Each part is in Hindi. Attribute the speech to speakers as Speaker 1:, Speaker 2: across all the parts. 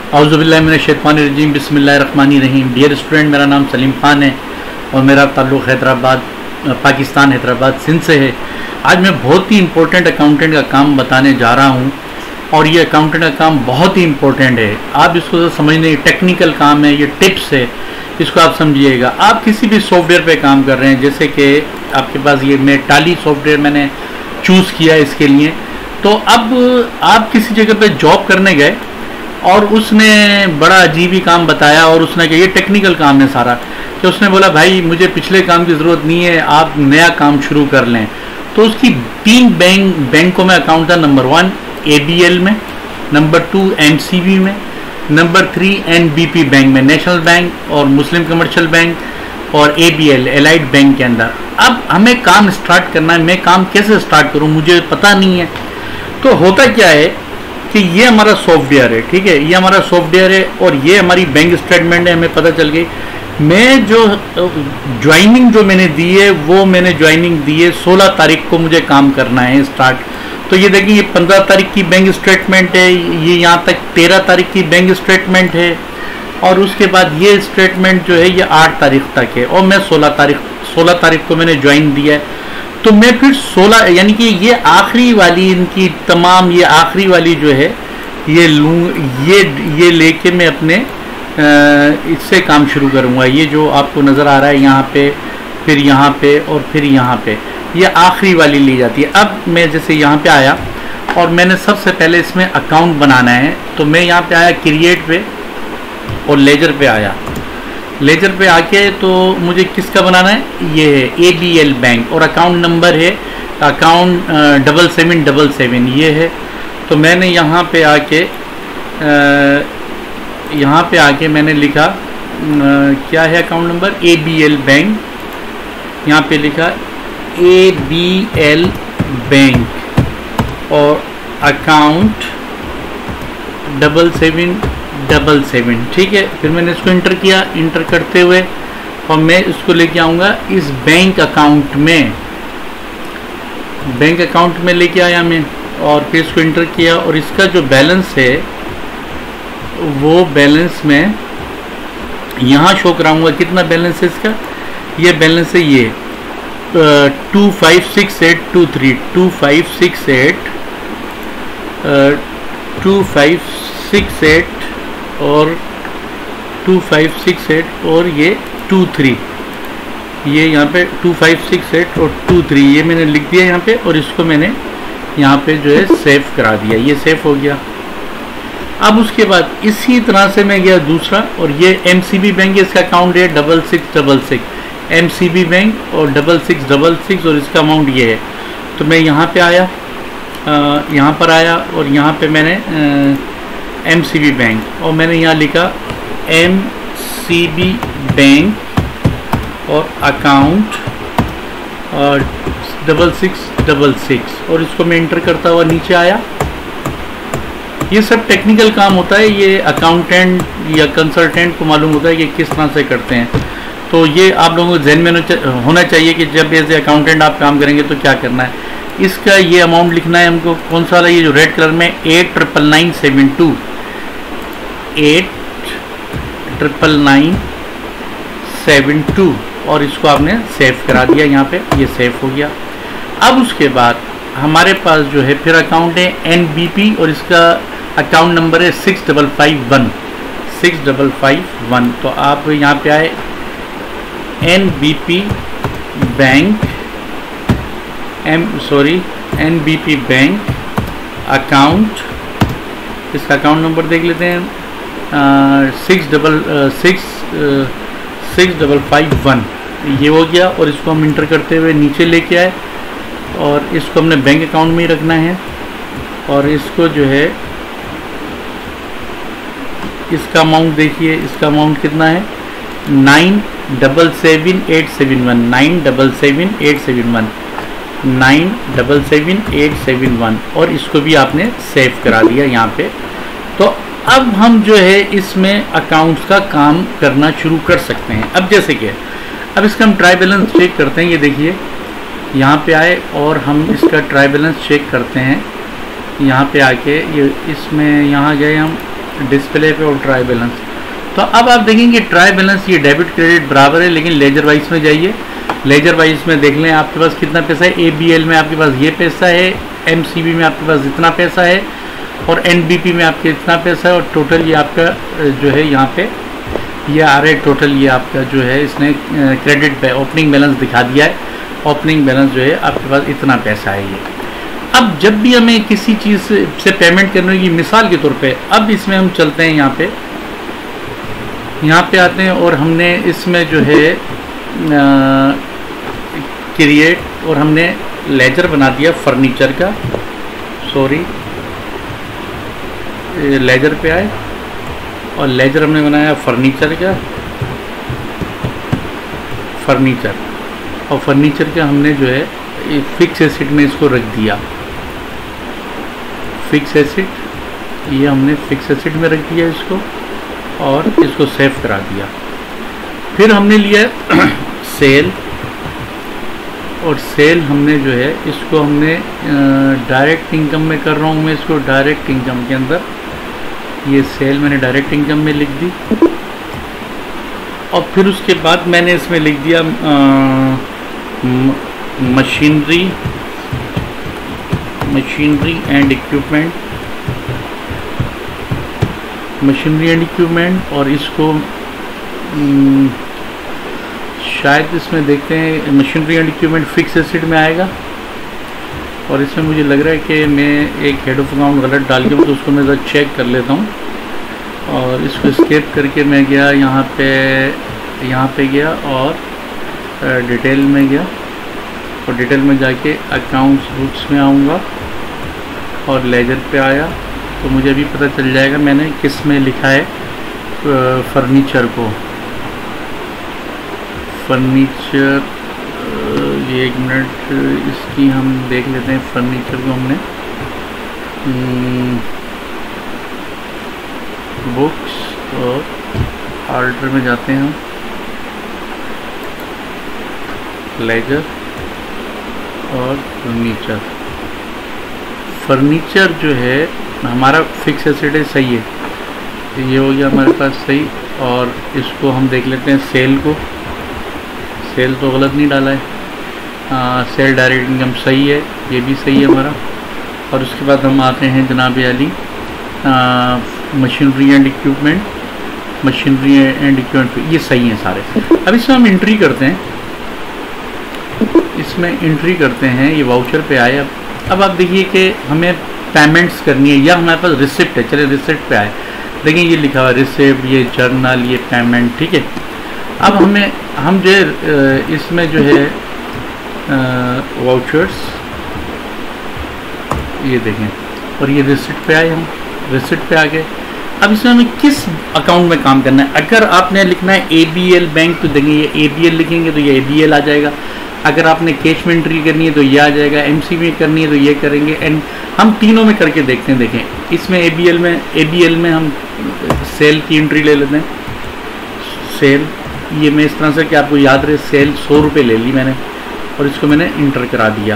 Speaker 1: औज़ुबिल्लाहि मिनश्शैतानिर्रजीम बिस्मिल्लाहिर्रहमानिर्रहीम। डियर स्टूडेंट, मेरा नाम सलीम खान है और मेरा ताल्लुक़ हैदराबाद पाकिस्तान हैदराबाद सिंध से है। आज मैं बहुत ही इम्पोर्टेंट अकाउंटेंट का काम बताने जा रहा हूँ और ये अकाउंटेंट का काम बहुत ही इम्पोर्टेंट है। आप इसको तो समझने, टेक्निकल काम है, ये टिप्स है, इसको आप समझिएगा। आप किसी भी सॉफ्टवेयर पे काम कर रहे हैं, जैसे कि आपके पास ये मैं टाली सॉफ्टवेयर मैंने चूज़ किया इसके लिए। तो अब आप किसी जगह पे जॉब करने गए और उसने बड़ा अजीब ही काम बताया और उसने कहा ये टेक्निकल काम है सारा, कि उसने बोला भाई मुझे पिछले काम की ज़रूरत नहीं है, आप नया काम शुरू कर लें। तो उसकी 3 बैंकों में अकाउंट था। नंबर 1 ABL में, नंबर 2 MCB में, नंबर 3 NBP बैंक में, नेशनल बैंक और मुस्लिम कमर्शियल बैंक, और ABL एलाइड बैंक के अंदर। अब हमें काम स्टार्ट करना है, मैं काम कैसे स्टार्ट करूं मुझे पता नहीं है। तो होता क्या है कि ये हमारा सॉफ्टवेयर है, ठीक है, ये हमारा सॉफ्टवेयर है और ये हमारी बैंक स्टेटमेंट है, हमें पता चल गई। मैं जो ज्वाइनिंग जो मैंने दी है वो मैंने ज्वाइनिंग दी है 16 तारीख को मुझे काम करना है स्टार्ट। तो ये देखिए ये 15 तारीख की बैंक स्टेटमेंट है, ये यहाँ तक 13 तारीख की बैंक स्टेटमेंट है और उसके बाद ये स्टेटमेंट जो है ये 8 तारीख तक है और मैं 16 तारीख को मैंने ज्वाइन दिया है। तो मैं फिर 16 यानी कि ये आखिरी वाली इनकी तमाम ये आखिरी वाली जो है ये लूँ, ये लेके मैं अपने इससे काम शुरू करूँगा। ये जो आपको नज़र आ रहा है यहाँ पे, फिर यहाँ पे और फिर यहाँ पे, ये आखिरी वाली ली जाती है। अब मैं जैसे यहाँ पे आया और मैंने सबसे पहले इसमें अकाउंट बनाना है, तो मैं यहाँ पे आया क्रिएट पे और लेजर पे आया। लेजर पे आके तो मुझे किसका बनाना है, ये है ABL बैंक और अकाउंट नंबर है अकाउंट 7777 ये है। तो मैंने यहाँ पे आके मैंने लिखा क्या है अकाउंट नंबर, ABL बैंक, यहाँ पे लिखा ABL बैंक और अकाउंट 7777, ठीक है। फिर मैंने इसको इंटर किया, इंटर करते हुए और मैं इसको लेके आऊँगा इस बैंक अकाउंट में लेके आया मैं और फिर इसको इंटर किया और इसका जो बैलेंस है वो बैलेंस में यहाँ शो कराऊंगा। कितना बैलेंस है इसका, ये बैलेंस है ये 256823 2568 और 2568 और ये 23, ये यहाँ पे 2568 और 23 ये मैंने लिख दिया यहाँ पे और इसको मैंने यहाँ पे जो है सेव करा दिया, ये सेव हो गया। अब उसके बाद इसी तरह से मैं गया दूसरा और ये MCB बैंक है, इसका अकाउंट है 6666 MCB बैंक और 6666 और इसका अमाउंट ये है। तो मैं यहाँ पे आया, यहाँ पर आया और यहाँ पे मैंने MCB बैंक और मैंने यहाँ लिखा MCB बैंक और अकाउंट 6666 और इसको मैं इंटर करता हुआ नीचे आया। ये सब टेक्निकल काम होता है, ये अकाउंटेंट या कंसल्टेंट को मालूम होता है कि किस तरह से करते हैं। तो ये आप लोगों को ध्यान में होना चाहिए कि जब एज ए अकाउंटेंट आप काम करेंगे तो क्या करना है। इसका ये अमाउंट लिखना है हमको, कौन सा वाला, ये जो रेड कलर में 89992 89972 और इसको आपने सेव करा दिया, यहाँ पे ये सेव हो गया। अब उसके बाद हमारे पास जो है फिर अकाउंट है NBP और इसका अकाउंट नंबर है 6551। तो आप यहाँ पे आए NBP बैंक अकाउंट, इसका अकाउंट नंबर देख लेते हैं 6551 ये हो गया और इसको हम इंटर करते हुए नीचे लेके आए और इसको हमने बैंक अकाउंट में ही रखना है और इसको जो है इसका अमाउंट देखिए, इसका अमाउंट कितना है 977871 और इसको भी आपने सेव करा दिया यहाँ पे। तो अब हम जो है इसमें अकाउंट्स का काम करना शुरू कर सकते हैं। अब जैसे कि अब इसका हम ट्राई बैलेंस चेक करते हैं। ये देखिए यहाँ पे आए और हम इसका ट्राई बैलेंस चेक करते हैं। यहाँ पे आके ये इसमें यहाँ गए हम डिस्प्ले पे और ट्राई बैलेंस। तो अब आप देखेंगे ट्राई बैलेंस ये डेबिट क्रेडिट बराबर है, लेकिन लेजर वाइज में जाइए, लेजर वाइज में देख लें आपके पास कितना पैसा है। ABL में आपके पास ये पैसा है, MCB में आपके पास इतना पैसा है, और NBP में आपके इतना पैसा है, और टोटल ये आपका जो है यहाँ पे ये आ रहा है टोटल, ये आपका जो है इसने क्रेडिट पे ओपनिंग बैलेंस दिखा दिया है। ओपनिंग बैलेंस जो है आपके पास इतना पैसा है ये। अब जब भी हमें किसी चीज़ से पेमेंट करने की, मिसाल के तौर पे अब इसमें हम चलते हैं यहाँ पे आते हैं, और हमने इसमें जो है क्रिएट, और हमने लेजर बना दिया फर्नीचर का, सॉरी लेजर पे आए और लेजर हमने बनाया फर्नीचर का, फर्नीचर, और फर्नीचर का हमने जो है फिक्स एसेट में इसको रख दिया। फिक्स एसेट ये हमने फिक्स एसेट में रख दिया इसको, और इसको सेव करा दिया। फिर हमने लिया सेल, और सेल हमने जो है इसको हमने डायरेक्ट इनकम में कर रहा हूँ मैं इसको, डायरेक्ट इनकम के अंदर ये सेल मैंने डायरेक्ट इनकम में लिख दी। और फिर उसके बाद मैंने इसमें लिख दिया machinery and equipment, machinery and equipment, और इसको शायद इसमें देखते हैं machinery and equipment fix asset में आएगा, और इसमें मुझे लग रहा है कि मैं एक हेड ऑफ अकाउंट गलत डाल के, तो उसको मैं ज़रा चेक कर लेता हूँ। और इसको स्केप करके मैं गया यहाँ पे गया और डिटेल में गया, और डिटेल में जाके अकाउंट्स बुक्स में आऊँगा और लेजर पे आया, तो मुझे अभी पता चल जाएगा मैंने किस में लिखा है फर्नीचर को। फर्नीचर ये एक मिनट इसकी हम देख लेते हैं। फर्नीचर को हमने बुक्स और ऑर्डर में जाते हैं, लेजर और फर्नीचर। फर्नीचर जो है हमारा फिक्स एसेट है, सही है, ये हो गया हमारे पास सही। और इसको हम देख लेते हैं सेल को, सेल तो गलत नहीं डाला है, सेल डायरेक्ट इनकम सही है, ये भी सही है हमारा। और उसके बाद हम आते हैं जनाब Ali machinery and equipment, machinery and equipment ये सही हैं सारे। अब इसमें हम एंट्री करते हैं, इसमें एंट्री करते हैं, ये वाउचर पे आए। अब आप देखिए कि हमें पेमेंट्स करनी है, या हमारे पास रिसिप्ट है, चले रिसिप्ट पे आए, देखिए ये लिखा हुआ रिसिप्ट, ये जर्नल, ये पेमेंट, ठीक है। अब हम जो है इसमें जो है वाउचर्स ये देखें, और ये रिसिप्ट पे आए, हम रिसिप्ट पे आ गए। अब इसमें हमें किस अकाउंट में काम करना है। अगर आपने लिखना है ABL बैंक, तो देखेंगे ये ABL लिखेंगे तो ये ABL आ जाएगा। अगर आपने कैश में एंट्री करनी है तो ये आ जाएगा, MCB करनी है तो ये करेंगे। एंड हम तीनों में करके देखते हैं। देखें इसमें ABL में हम सेल की एंट्री ले लेते हैं। सेल ये मैं इस तरह से कि आपको याद रहे, सेल 100 रुपये ले ली मैंने, और इसको मैंने इंटर करा दिया,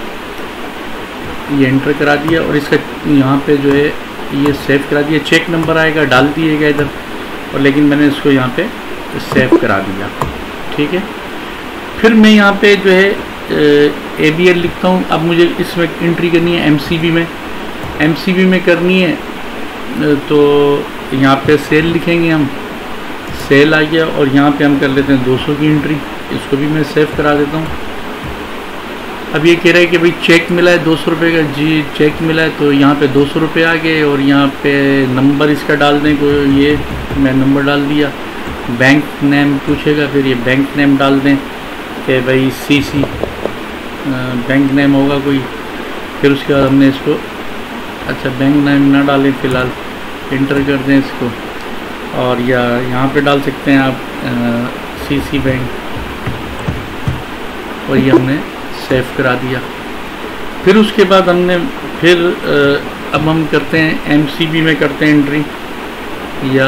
Speaker 1: ये इंटर करा दिया, और इसका यहाँ पे जो है ये सेव करा दिया। चेक नंबर आएगा, डाल दिएगा इधर, और लेकिन मैंने इसको यहाँ पे सेव करा दिया, ठीक है। फिर मैं यहाँ पे जो है ABL लिखता हूँ। अब मुझे इसमें एंट्री करनी है MCB में करनी है, तो यहाँ पे सेल लिखेंगे हम, सेल आ गया, और यहाँ पे हम कर लेते हैं 200 की एंट्री, इसको भी मैं सेव करा देता हूँ। अब ये कह रहा है कि भाई चेक मिला है 200 रुपये का, जी चेक मिला है, तो यहाँ पे 200 रुपये आ गए, और यहाँ पे नंबर इसका डाल दें, कोई ये मैं नंबर डाल दिया। बैंक नेम पूछेगा, फिर ये बैंक नेम डाल दें कि भाई CC बैंक नेम होगा कोई। फिर उसके बाद हमने इसको, अच्छा बैंक नेम ना डालें फ़िलहाल, इंटर कर दें इसको, और या यहाँ पे डाल सकते हैं आप CC बैंक, और ये हमने सेव करा दिया। फिर उसके बाद हमने अब हम करते हैं MCB में करते हैं एंट्री, या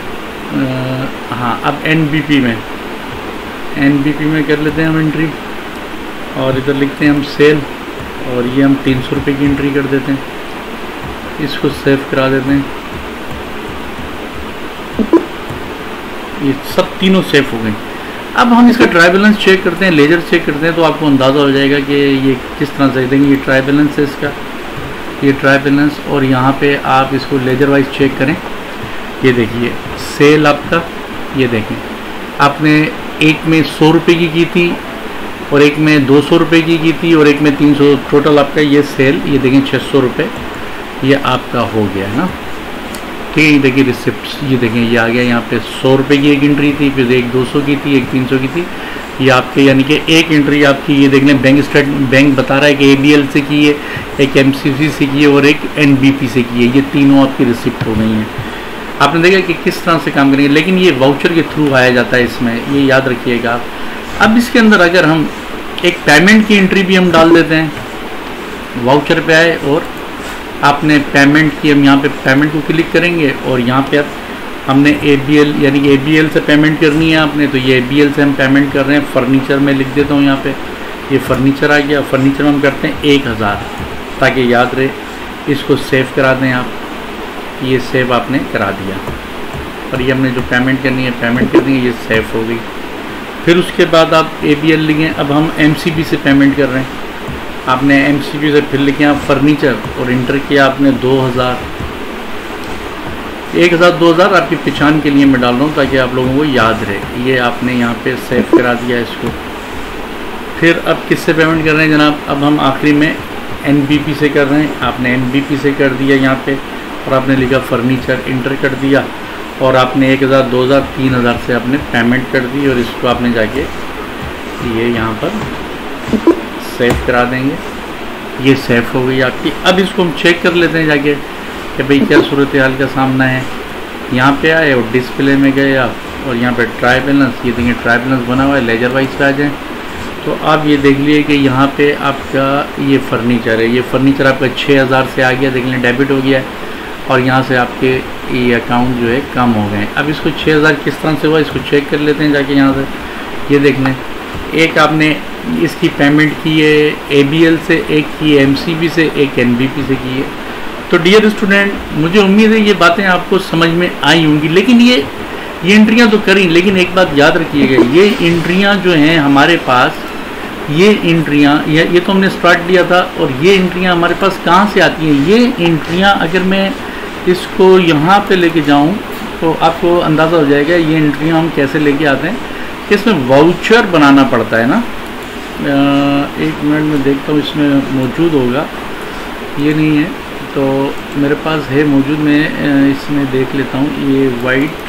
Speaker 1: हाँ अब NBP में कर लेते हैं हम एंट्री, और इधर लिखते हैं हम सेल, और ये हम 300 रुपये की एंट्री कर देते हैं, इसको सेव करा देते हैं। ये सब तीनों सेफ हो गई। अब हम इसका ट्राई बैलेंस चेक करते हैं, लेजर चेक करते हैं, तो आपको अंदाज़ा हो जाएगा कि ये किस तरह से देंगे। ये ट्राई बैलेंस है इसका, ये ट्राई बैलेंस, और यहाँ पे आप इसको लेजर वाइज चेक करें। ये देखिए सेल आपका, ये देखें आपने एक में 100 रुपये की थी और एक में 200 रुपये की थी और एक में 300, टोटल आपका ये सेल, ये देखें 600 रुपये ये आपका हो गया है ना। ठीक है, ये देखिए रिसिप्ट, ये देखें ये आ गया। यहाँ पे 100 रुपये की एक एंट्री थी, फिर एक 200 की थी, एक 300 की थी। ये आपके यानी कि एक एंट्री आपकी, ये देख लें बैंक बता रहा है कि ABL से की है, एक MCC से की है और एक NBP से की है। ये तीनों आपकी रिसिप्ट हो गई हैं। आपने देखा कि किस तरह से काम करेंगे, लेकिन ये वाउचर के थ्रू आया जाता है इसमें, ये याद रखिएगा आप। अब इसके अंदर अगर हम एक पेमेंट की एंट्री भी हम डाल देते हैं, वाउचर पे आए और आपने पेमेंट की, हम यहाँ पे पेमेंट को क्लिक करेंगे और यहाँ पे हमने ABL यानी कि ABL से पेमेंट करनी है आपने, तो ये ABL से हम पेमेंट कर रहे हैं। फर्नीचर में लिख देता हूँ यहाँ पे, ये फर्नीचर आ गया। फर्नीचर में हम करते हैं 1000 ताकि याद रहे। इसको सेव करा दें आप, ये सेव आपने करा दिया और ये हमने जो पेमेंट करनी है पेमेंट करनी है, ये सेव हो गई। फिर उसके बाद आप ABL लिखें। अब हम MCB से पेमेंट कर रहे हैं, आपने MCB से फिर लिखे आप फर्नीचर और इंटर किया आपने 2000, 1000 2000 आपकी पहचान के लिए मैं डाल रहा हूँ ताकि आप लोगों को याद रहे। ये आपने यहाँ पे सेव करा दिया इसको। फिर अब किससे पेमेंट कर रहे हैं जनाब? अब हम आखिरी में NBP से कर रहे हैं। आपने NBP से कर दिया यहाँ पे और आपने लिखा फर्नीचर, इंटर कर दिया और आपने 1000 2000 3000 से आपने पेमेंट कर दी और इसको आपने जाके ये यहाँ पर सेव करा देंगे। ये सेव हो गई आपकी। अब इसको हम चेक कर लेते हैं जाके कि भाई क्या सूरत हाल का सामना है। यहाँ पे आए और डिस्प्ले में गए आप और यहाँ पे ट्राई बैलेंस, ये देखिए ट्राई बैलेंस बना हुआ है। लेजर वाइज पे आ जाएँ तो आप ये देख लिए कि यहाँ पे आपका ये फर्नीचर है। ये फर्नीचर आपका 6000 से आ गया, देख लें डेबिट हो गया है और यहाँ से आपके ये अकाउंट जो है कम हो गए। अब इसको 6000 किस तरह से हुआ इसको चेक कर लेते हैं जाके। यहाँ से ये देख लें, एक आपने इसकी पेमेंट की है ABL से, एक की MCB से, एक NBP से की है। तो डियर स्टूडेंट, मुझे उम्मीद है ये बातें आपको समझ में आई होंगी। लेकिन ये एंट्रियाँ तो करी, लेकिन एक बात याद रखिएगा, ये एंट्रियाँ जो हैं हमारे पास, ये एंट्रियाँ ये तो हमने स्टार्ट लिया था और ये एंट्रियाँ हमारे पास कहाँ से आती हैं? ये एंट्रियाँ अगर मैं इसको यहाँ पे लेके जाऊँ तो आपको अंदाज़ा हो जाएगा ये एंट्रियाँ हम कैसे लेके आते हैं। इसमें वाउचर बनाना पड़ता है ना। एक मिनट में देखता हूँ इसमें मौजूद होगा, ये नहीं है तो मेरे पास है मौजूद। मैं इसमें देख लेता हूँ। ये वाइट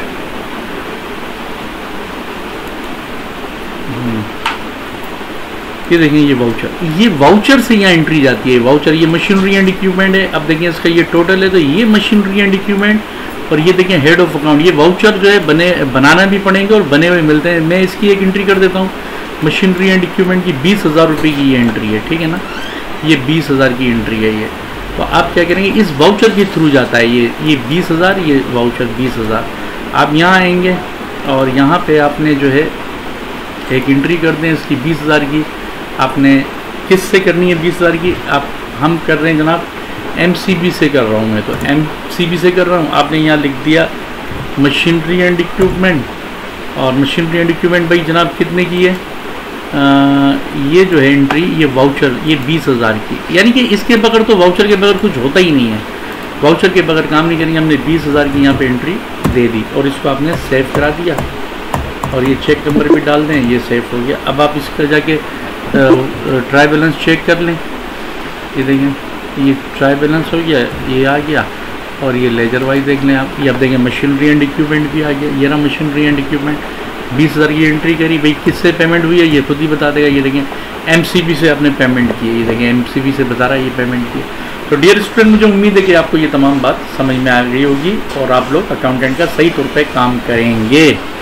Speaker 1: ये देखें, ये वाउचर से यहाँ एंट्री जाती है। वाउचर ये मशीनरी एंड इक्विपमेंट है। अब देखें इसका ये टोटल है तो ये मशीनरी एंड इक्विपमेंट और ये देखें हेड ऑफ अकाउंट। ये वाउचर जो है बनाना भी पड़ेंगे और बने हुए मिलते हैं। मैं इसकी एक एंट्री कर देता हूँ। मशीनरी एंड इक्विपमेंट की 20,000 रुपये की ये एंट्री है, ठीक है ना। ये 20,000 की एंट्री है ये। तो आप क्या करेंगे, इस वाउचर के थ्रू जाता है ये 20,000, ये वाउचर 20,000। आप यहाँ आएंगे और यहाँ पे आपने जो है एक एंट्री कर दें इसकी 20,000 की। आपने किस से करनी है 20,000 की? हम कर रहे हैं जनाब MCB से कर रहा हूँ मैं, तो MCB से कर रहा हूँ। आपने यहाँ लिख दिया मशीनरी एंड इक्विपमेंट और मशीनरी एंड इक्विपमेंट भाई जनाब कितने की है? ये जो है एंट्री, ये वाउचर, ये 20,000 की। यानी कि इसके बगैर तो वाउचर के बगैर कुछ होता ही नहीं है। वाउचर के बगैर काम नहीं करेंगे। हमने 20,000 की यहाँ पे एंट्री दे दी और इसको आपने सेव करा दिया और ये चेक नंबर भी डाल दें, ये सेव हो गया। अब आप इसका जाके ट्राई बैलेंस चेक कर लें। ये देखें, ये ट्राई बैलेंस हो गया, ये आ गया और ये लेजर वाइज देख लें आप। ये अब देखें मशीनरी एंड इक्विपमेंट भी आ गया। ये ना मशीनरी एंड इक्विपमेंट 20,000 की एंट्री करी। भाई किससे पेमेंट हुई है ये खुद ही बता देगा। ये देखें MCB से आपने पेमेंट की है। ये देखें MCB से बता रहा है ये पेमेंट की। तो डियर स्टूडेंट, मुझे उम्मीद है कि आपको ये तमाम बात समझ में आ गई होगी और आप लोग अकाउंटेंट का सही तौर पर काम करेंगे।